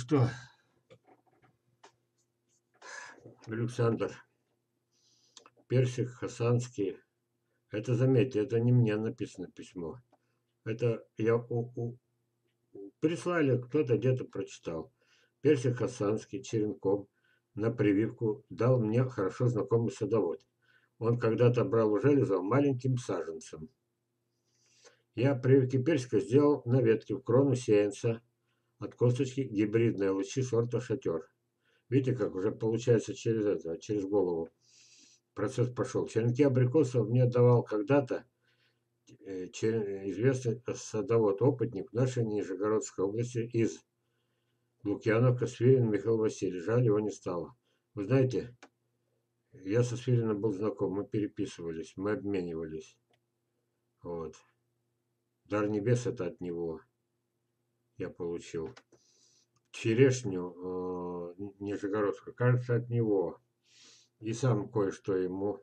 что, Александр, персик хасанский, это, заметьте, это не мне написано письмо. Это я прислали, кто-то где-то прочитал. Персик хасанский черенком на прививку дал мне хорошо знакомый садовод. Он когда-то брал у Железова маленьким саженцем. Я прививки персика сделал на ветке в крону сеянца от косточки гибридные лучи сорта шатер. Видите, как уже получается через это, через голову процесс пошел. Черенки абрикосов мне давал когда-то известный садовод, опытник в нашей Нижегородской области из Лукьяновка Свирин Михаил Васильевич. Жаль, его не стало. Вы знаете, я со Свириным был знаком, мы переписывались, мы обменивались. Вот. Дар небес это от него я получил. Черешню Нижегородскую, кажется, от него. И сам кое-что ему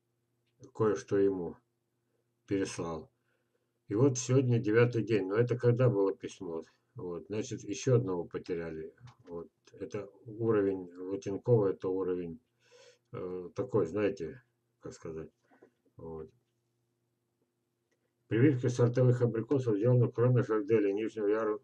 переслал. И вот сегодня 9-й день. Но это когда было письмо? Вот, значит, еще одного потеряли. Вот. Это уровень Латинкова, это уровень такой, знаете, как сказать. Вот. Прививки сортовых абрикосов сделаны в кроме жарделя нижнего яруса.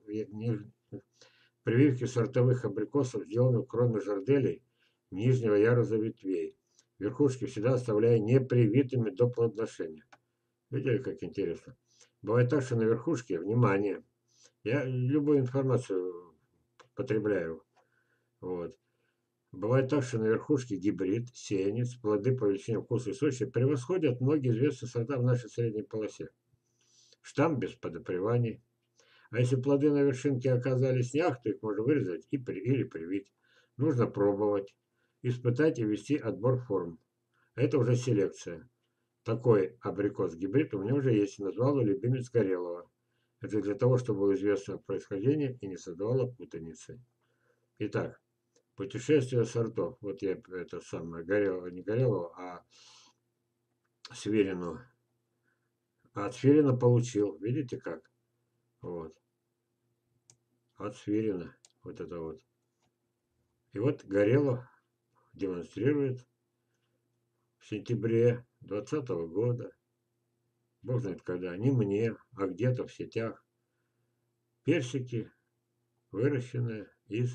Прививки сортовых абрикосов сделаны в кроме жарделей нижнего яруса ветвей. Верхушки всегда оставляя непривитыми до плодоношения. Видели, как интересно? Бывает так, что на верхушке, внимание, я любую информацию потребляю. Вот. Бывает так, что на верхушке гибрид, сеянец, плоды по величине, вкусу и сочи превосходят многие известные сорта в нашей средней полосе. Штамм без подопреваний. А если плоды на вершинке оказались не ах, то их можно вырезать или привить. Нужно пробовать, испытать и ввести отбор форм. Это уже селекция. Такой абрикос-гибрид у меня уже есть, назвал его любимец Горелого. Это для того, чтобы было известно происхождение и не создавало путаницы. Итак, путешествие сортов. Вот я это самое, Горелого, не Горелого, а Сверину. А от Сверина получил. Видите как? Вот. От Сверина. Вот это вот. И вот Горелов демонстрирует в сентябре 2020 года. Бог знает когда. Не мне, а где-то в сетях. Персики, выращенные из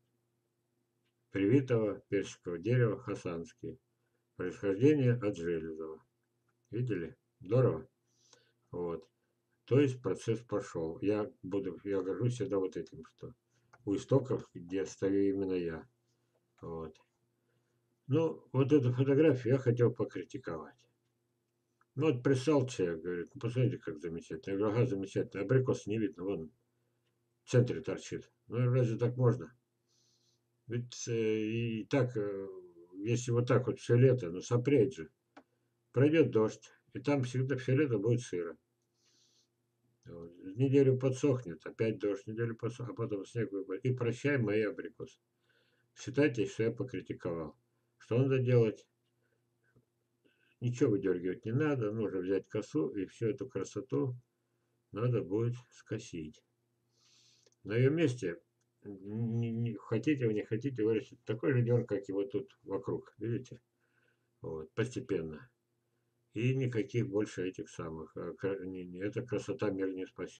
привитого персикового дерева хасанские. Происхождение от Железова. Видели? Здорово. Вот. То есть процесс пошел. Я горжусь всегда вот этим, что у истоков, где стою именно я. Вот. Ну, вот эту фотографию я хотел покритиковать. Ну, вот прислал человек, говорит, ну, посмотрите, как замечательно. Я говорю, ага, замечательно. Абрикос не видно, вон в центре торчит. Ну, разве так можно? Ведь и так, если вот так вот все лето, ну, сопреть же. Пройдет дождь, и там всегда все лето будет сыро. Вот. Неделю подсохнет, опять дождь, неделю подсохнет, а потом снег выпадет. И прощай мои абрикосы. Считайте, что я покритиковал. Что надо делать? Ничего выдергивать не надо. Нужно взять косу, и всю эту красоту надо будет скосить. На ее месте, хотите вы не хотите, вырастет такой же дерн, как и вот тут вокруг. Видите? Вот, постепенно. И никаких больше этих самых. Эта красота мир не спасет.